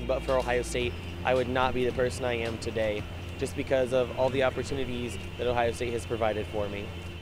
but for Ohio State, I would not be the person I am today, just because of all the opportunities that Ohio State has provided for me.